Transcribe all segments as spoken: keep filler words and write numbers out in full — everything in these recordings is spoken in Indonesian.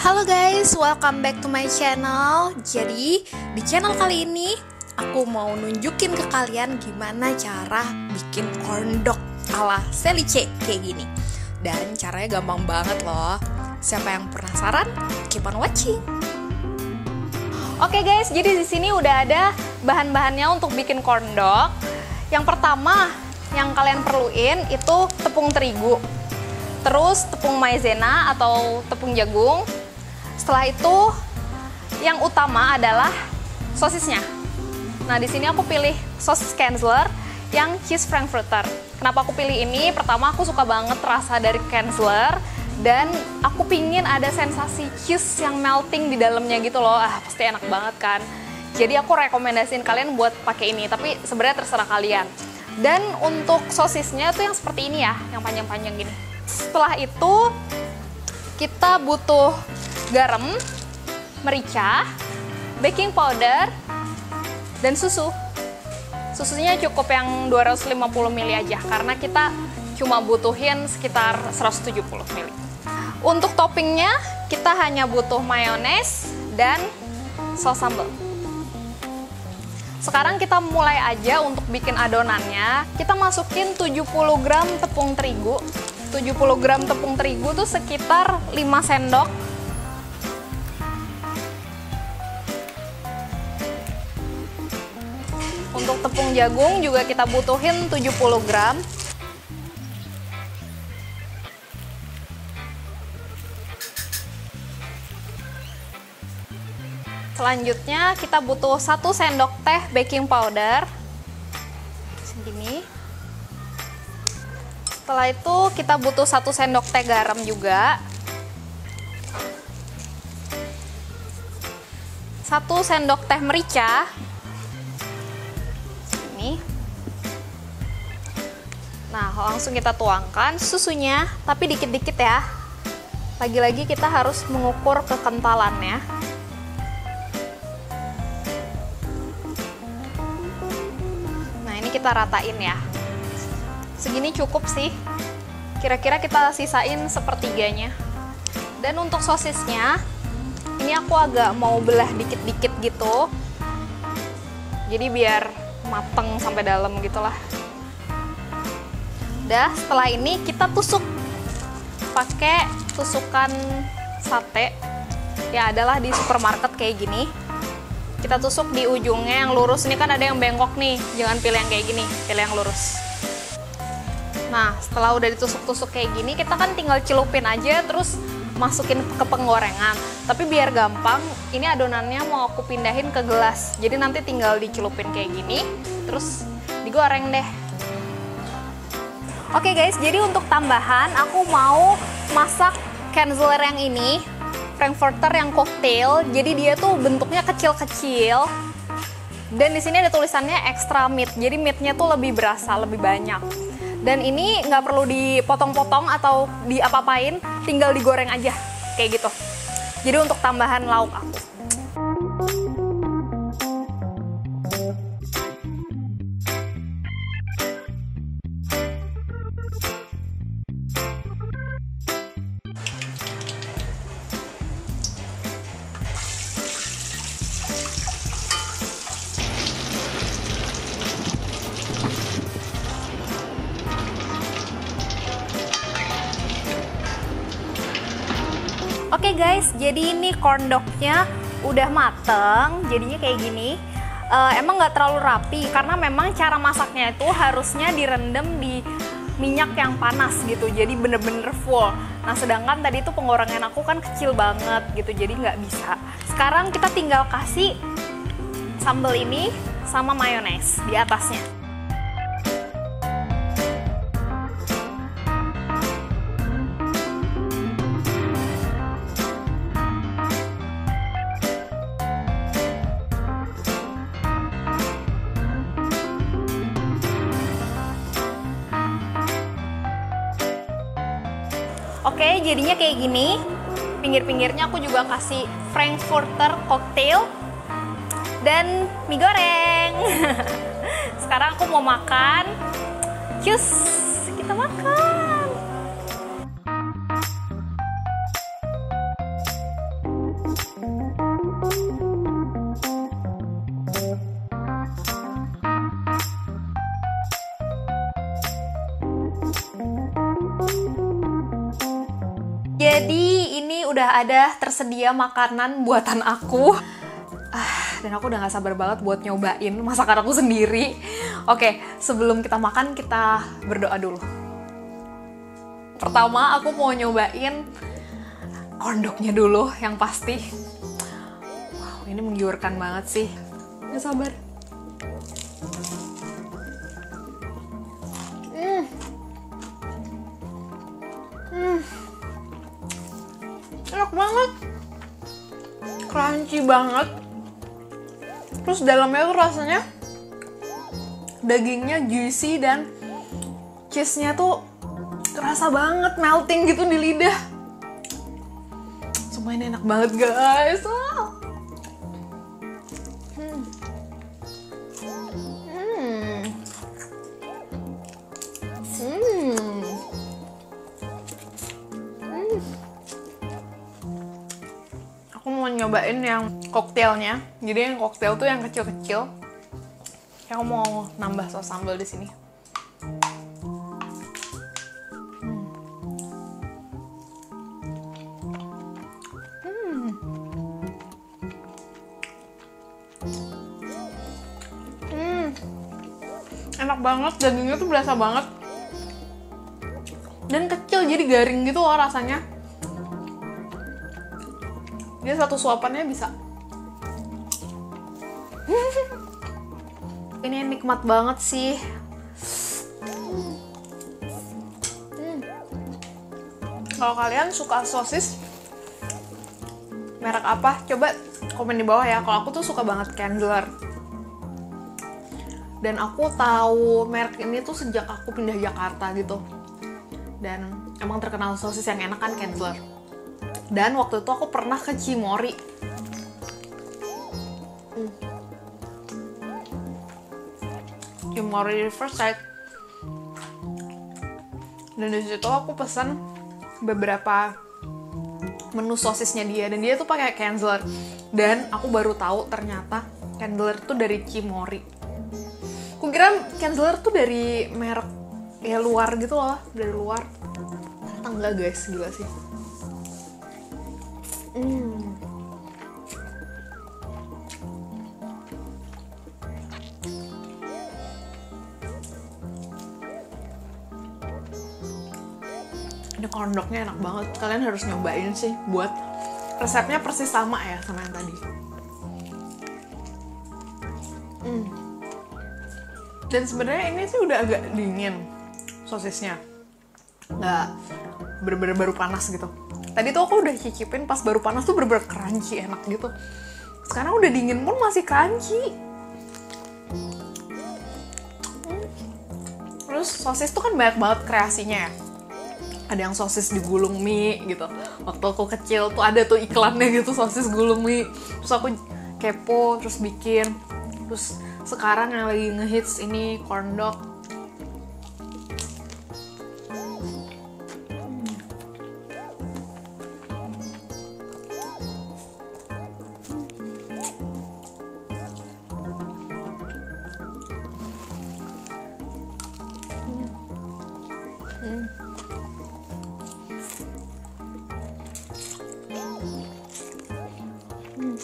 Halo guys, welcome back to my channel. Jadi, di channel kali ini aku mau nunjukin ke kalian gimana cara bikin corn dog ala Selice kayak gini. Dan caranya gampang banget loh. Siapa yang penasaran? Keep on watching. Oke guys, jadi di sini udah ada bahan-bahannya untuk bikin corn dog. Yang pertama yang kalian perluin itu tepung terigu. Terus tepung maizena atau tepung jagung. Setelah itu yang utama adalah sosisnya. Nah, di sini aku pilih sosis Kanzler yang cheese frankfurter. Kenapa aku pilih ini? Pertama, aku suka banget rasa dari Kanzler dan aku pingin ada sensasi cheese yang melting di dalamnya gitu loh. Ah, pasti enak banget kan. Jadi aku rekomendasiin kalian buat pakai ini, tapi sebenarnya terserah kalian. Dan untuk sosisnya tuh yang seperti ini ya, yang panjang-panjang gini. Setelah itu kita butuh garam, merica, baking powder, dan susu. Susunya cukup yang dua ratus lima puluh mililiter aja, karena kita cuma butuhin sekitar seratus tujuh puluh mililiter. Untuk toppingnya, kita hanya butuh mayones dan saus sambal. Sekarang kita mulai aja untuk bikin adonannya. Kita masukin tujuh puluh gram tepung terigu. tujuh puluh gram tepung terigu tuh sekitar lima sendok. Untuk tepung jagung juga kita butuhin tujuh puluh gram. Selanjutnya kita butuh satu sendok teh baking powder. Segini. Setelah itu kita butuh satu sendok teh garam juga. Satu sendok teh merica. Ini. Nah, langsung kita tuangkan susunya, tapi dikit-dikit ya. Lagi-lagi kita harus mengukur kekentalannya. Nah, ini kita ratain ya. Segini cukup sih. Kira-kira kita sisain sepertiganya. Dan untuk sosisnya, ini aku agak mau belah dikit-dikit gitu. Jadi biar mateng sampai dalam gitulah. Udah, setelah ini kita tusuk pakai tusukan sate. Ya, adalah di supermarket kayak gini. Kita tusuk di ujungnya yang lurus. Ini kan ada yang bengkok nih. Jangan pilih yang kayak gini, pilih yang lurus. Nah, setelah udah ditusuk-tusuk kayak gini, kita kan tinggal celupin aja terus masukin ke penggorengan. Tapi biar gampang, ini adonannya mau aku pindahin ke gelas. Jadi nanti tinggal dicelupin kayak gini, terus digoreng deh. Oke guys, jadi untuk tambahan aku mau masak Kanzler yang ini, frankfurter yang cocktail. Jadi dia tuh bentuknya kecil-kecil. Dan di sini ada tulisannya extra meat. Jadi meatnya tuh lebih berasa, lebih banyak. Dan ini nggak perlu dipotong-potong atau diapa-apain, tinggal digoreng aja, kayak gitu. Jadi untuk tambahan lauk aku. Oke guys, jadi ini corn dognya udah mateng, jadinya kayak gini. Uh, emang nggak terlalu rapi karena memang cara masaknya itu harusnya direndam di minyak yang panas gitu, jadi bener-bener full. Nah, sedangkan tadi itu penggorengan aku kan kecil banget gitu, jadi nggak bisa. Sekarang kita tinggal kasih sambal ini sama mayones di atasnya. Oke, jadinya kayak gini. Pinggir-pinggirnya aku juga kasih frankfurter cocktail dan mie goreng. Sekarang aku mau makan. Cus, kita makan. Jadi ini udah ada tersedia makanan buatan aku. Ah, dan aku udah gak sabar banget buat nyobain masakan aku sendiri. Oke, sebelum kita makan kita berdoa dulu. Pertama aku mau nyobain kondoknya dulu yang pasti. Wow, ini menggiurkan banget sih. Gak sabar. Hmm. Hmm. Enak banget, crunchy banget, terus dalamnya tuh rasanya dagingnya juicy dan cheese-nya tuh kerasa banget melting gitu di lidah. Semua ini enak banget guys. Wow. Hmm. Hmm. Hmm. Aku mau nyobain yang koktailnya. Jadi yang koktail tuh yang kecil-kecil. Aku mau nambah saus sambal di sini. Hmm. Hmm. Enak banget, dagingnya tuh berasa banget. Dan kecil, jadi garing gitu loh rasanya. Dia satu suapannya bisa. Ini nikmat banget sih. Hmm. Kalau kalian suka sosis merek apa? Coba komen di bawah ya. Kalau aku tuh suka banget Kenzler. Dan aku tahu merek ini tuh sejak aku pindah Jakarta gitu. Dan emang terkenal sosis yang enak kan Kenzler. Dan waktu itu aku pernah ke Cimory. Hmm. Cimory Riverside. Dan di situ aku pesan beberapa menu sosisnya dia, dan dia tuh pakai Kenzler. Dan aku baru tahu ternyata Kenzler tuh dari Cimory. Aku kira Kenzler tuh dari merek ya luar gitu loh, dari luar. Ternyata enggak guys, gila sih. Hmm. Ini kondoknya enak banget. Kalian harus nyobain sih. Buat resepnya persis sama ya sama yang tadi. Hmm. Dan sebenarnya ini sih udah agak dingin sosisnya. Nggak bener-bener baru panas gitu. Tadi tuh aku udah cicipin pas baru panas tuh bener-bener crunchy, enak gitu. Sekarang udah dingin pun masih crunchy. Hmm. Terus sosis tuh kan banyak banget kreasinya ya. Ada yang sosis digulung mie gitu. Waktu aku kecil tuh ada tuh iklannya gitu, sosis gulung mie. Terus aku kepo, terus bikin. Terus sekarang yang lagi ngehits ini corn dog. Hmm. Hmm.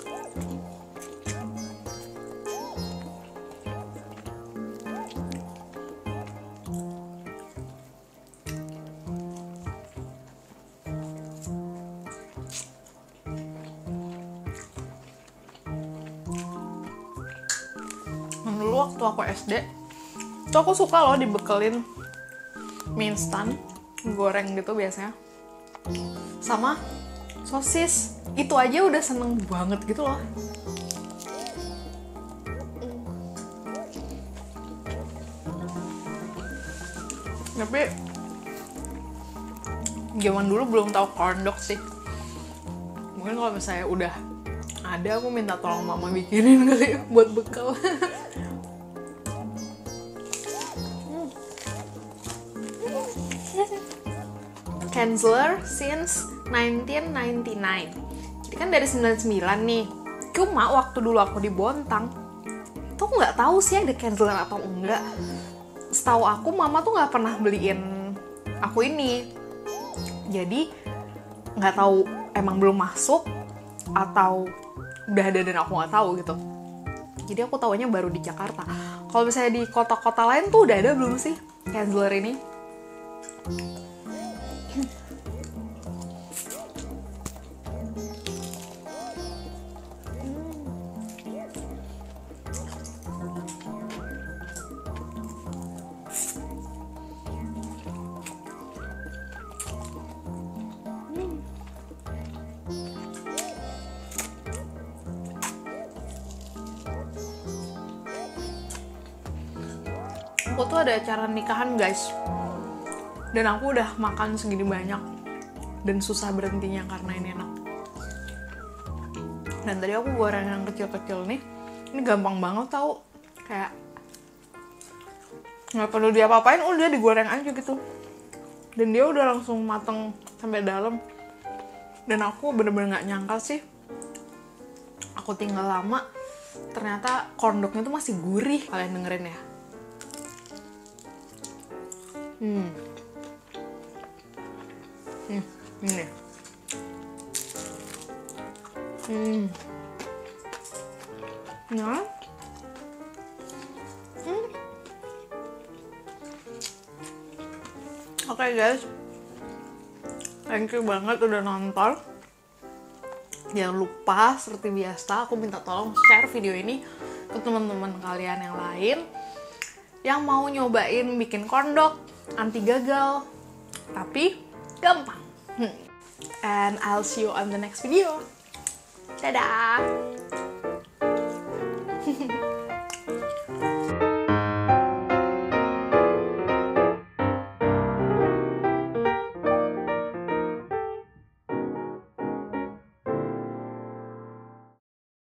Dulu waktu aku S D, tuh aku suka loh dibekelin mie instan, goreng gitu biasanya, sama sosis. Itu aja udah seneng banget gitu loh. Tapi zaman dulu belum tahu corn dog sih. Mungkin kalau misalnya udah ada, aku minta tolong mama bikinin kali ya, buat bekal. Kenzler since nineteen ninety-nine. Jadi kan dari sembilan puluh sembilan nih. Cuma waktu dulu aku di Bontang, tuh nggak tahu sih ada Kienzler atau enggak. Setahu aku mama tuh nggak pernah beliin aku ini. Jadi nggak tahu emang belum masuk atau udah ada dan aku nggak tahu gitu. Jadi aku taunya baru di Jakarta. Kalau misalnya di kota-kota lain tuh udah ada belum sih Kienzler ini? Aku tuh ada acara nikahan guys, dan aku udah makan segini banyak dan susah berhentinya karena ini enak. Dan tadi aku goreng yang kecil-kecil nih, ini gampang banget tau, kayak nggak perlu diapa-apain, udah digoreng aja gitu, dan dia udah langsung mateng sampai dalam. Dan aku bener-bener nggak nyangka sih, aku tinggal lama ternyata corndognya tuh masih gurih. Kalian dengerin ya. Hmm. Hmm, ini. Hmm. Nah. Hmm. Oke okay, guys. Thank you banget udah nonton. Jangan lupa seperti biasa aku minta tolong share video ini ke teman-teman kalian yang lain yang mau nyobain bikin corndog anti gagal tapi gampang. hmm. And I'll see you on the next video. Dadah.